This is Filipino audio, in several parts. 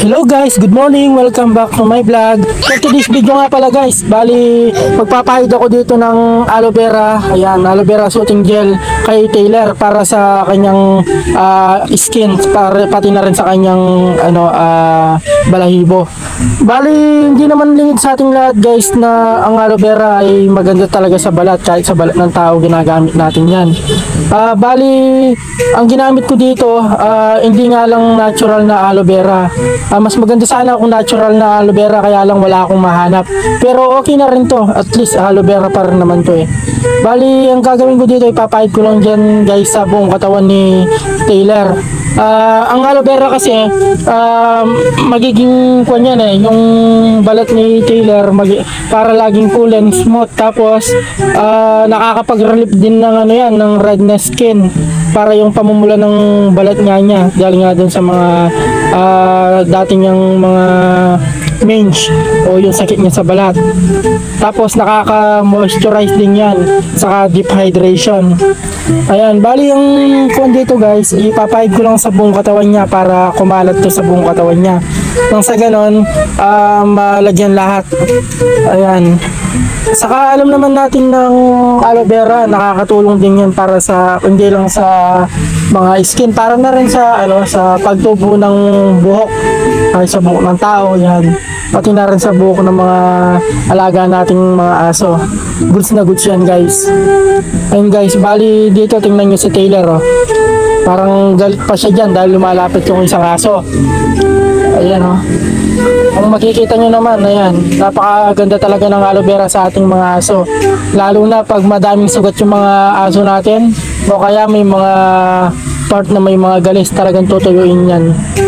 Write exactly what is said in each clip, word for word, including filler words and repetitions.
Hello guys, good morning, welcome back to my vlog. For today's video nga pala guys, bali magpapahid ako dito ng aloe vera. Ayan, aloe vera soothing gel kay Taylor para sa kanyang uh, skin, para pati na rin sa kanyang ano uh, balahibo. Bali hindi naman lingid sa ating lahat guys na ang aloe vera ay maganda talaga sa balat, kahit sa balat ng tao ginagamit natin yan. Uh, bali ang ginamit ko dito uh, hindi nga lang natural na aloe vera. Uh, mas maganda sana kung natural na aloe vera, kaya lang wala akong mahanap. Pero okay na rin to, at least aloe vera pa rin naman to eh. Bali, ang gagawin ko dito, ipapahid ko lang dyan guys sa buong katawan ni Taylor. Uh, ang aloe vera kasi, uh, magiging kwan yan eh, yung balat ni Taylor, mag- para laging cool and smooth. Tapos, uh, nakakapag-relieve din ng ano yan, ng redness skin. Para yung pamumula ng balat nga niya, galing nga dun sa mga uh, dating yung mga mange o yung sakit niya sa balat. Tapos nakaka-moisturize din yan, saka deep hydration. Ayan, bali yung kung dito guys, ipapahid ko lang sa buong katawan niya para kumalat to sa buong katawan niya. Nang sa ganon, uh, malagyan lahat. Ayan. Saka alam naman natin ng aloe vera, nakakatulong din yan para sa, hindi lang sa mga skin, para na rin sa ano, sa pagtubo ng buhok, ay sa buhok ng tao, yan. Pati na rin sa buhok ng mga alaga nating mga aso. Goods na goods yan guys. Ayun guys, bali dito tingnan nyo si Taylor oh. Parang galit pa siya dyan dahil lumalapit yung isang aso. Ayan oh. Kung makikita nyo naman, ayan, napakaganda talaga ng aloe vera sa ating mga aso. Lalo na pag madaming sugat yung mga aso natin, o kaya may mga part na may mga galis, talagang tutuyuin yan.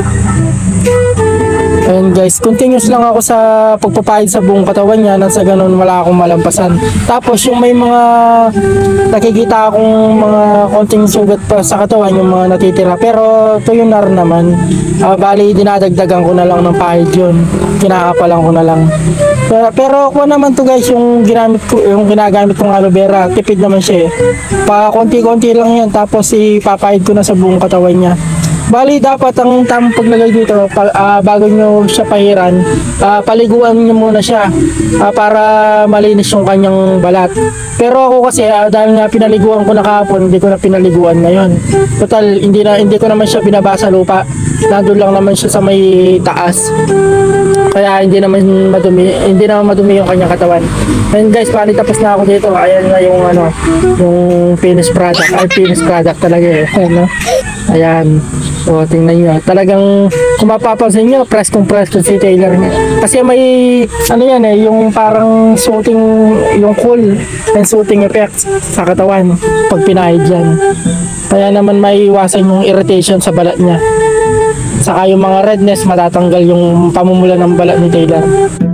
Ayan guys, continuous lang ako sa pagpapahid sa buong katawan niya, nang sa ganun wala akong malampasan. Tapos yung may mga nakikita akong mga konting sugat pa sa katawan, yung mga natitira, pero tuyo na rin naman. Uh, bali dinadagdagan ko na lang ng pahid yun, kinakapalan ko na lang. Pero, pero kung naman to guys, yung ginamit ko, yung ginagamit kong aloe vera, tipid naman siya eh. Pa konti-konti lang yan, tapos ipapahid ko na sa buong katawan niya. Bali dapat ang tamang paglagay dito pa, uh, bago nyo siya pahiran, uh, paliguan nyo muna siya uh, para malinis yung kanyang balat. Pero ako kasi uh, dahil nga pinaliguan ko na kahapon, hindi ko na pinaliguan ngayon. Total hindi na hindi ko naman siya binabasa lupa. Nandun lang naman siya sa may taas. Kaya hindi naman madumi, hindi naman madumi yung kanyang katawan. And guys, bali tapos na ako dito. Ayan na yung ano, yung finished product. Ay, finished product talaga eh. Ayan, no? Ayan. So, tingnan nyo. Talagang, kung mapapansin nyo, press kong press ko si Taylor. Kasi may, ano yan eh, yung parang soothing, yung cool and soothing effects sa katawan pag pinahid yan. Kaya naman may iwasan yung irritation sa balat niya. Saka yung mga redness, matatanggal yung pamumula ng balat ni Taylor.